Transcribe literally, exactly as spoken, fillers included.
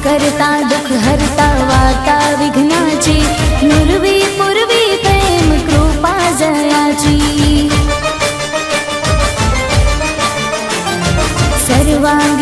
करता दुख हरता वार्ता विघ्नाची, नुरवी पूर्वी प्रेम कृपा जयाची। सर्वा